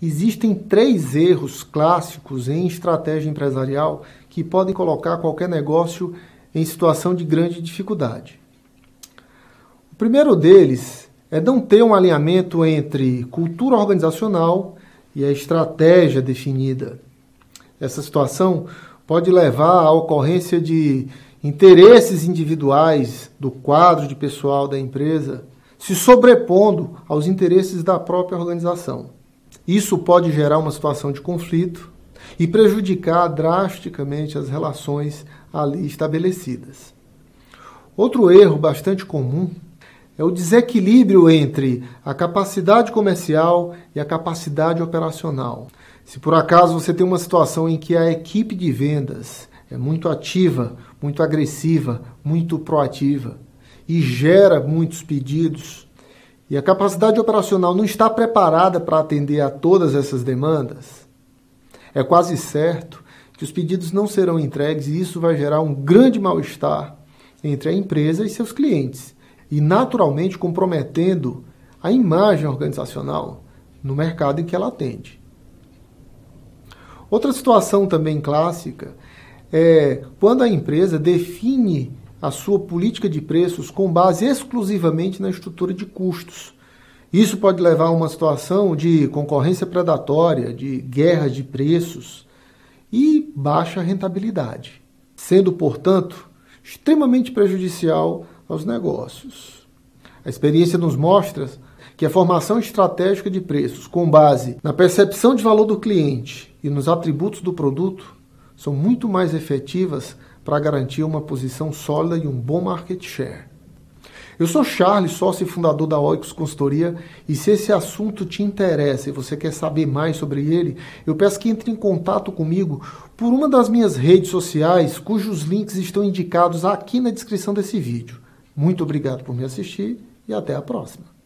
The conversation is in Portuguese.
Existem 3 erros clássicos em estratégia empresarial que podem colocar qualquer negócio em situação de grande dificuldade. O primeiro deles é não ter um alinhamento entre cultura organizacional e a estratégia definida. Essa situação pode levar à ocorrência de interesses individuais do quadro de pessoal da empresa se sobrepondo aos interesses da própria organização. Isso pode gerar uma situação de conflito e prejudicar drasticamente as relações ali estabelecidas. Outro erro bastante comum é o desequilíbrio entre a capacidade comercial e a capacidade operacional. Se por acaso você tem uma situação em que a equipe de vendas é muito ativa, muito agressiva, muito proativa e gera muitos pedidos, e a capacidade operacional não está preparada para atender a todas essas demandas, é quase certo que os pedidos não serão entregues e isso vai gerar um grande mal-estar entre a empresa e seus clientes e, naturalmente, comprometendo a imagem organizacional no mercado em que ela atende. Outra situação também clássica é quando a empresa define a sua política de preços com base exclusivamente na estrutura de custos. Isso pode levar a uma situação de concorrência predatória, de guerra de preços e baixa rentabilidade, sendo, portanto, extremamente prejudicial aos negócios. A experiência nos mostra que a formação estratégica de preços com base na percepção de valor do cliente e nos atributos do produto são muito mais efetivas para garantir uma posição sólida e um bom market share. Eu sou Charles, sócio e fundador da Oikos Consultoria, e se esse assunto te interessa e você quer saber mais sobre ele, eu peço que entre em contato comigo por uma das minhas redes sociais, cujos links estão indicados aqui na descrição desse vídeo. Muito obrigado por me assistir e até a próxima.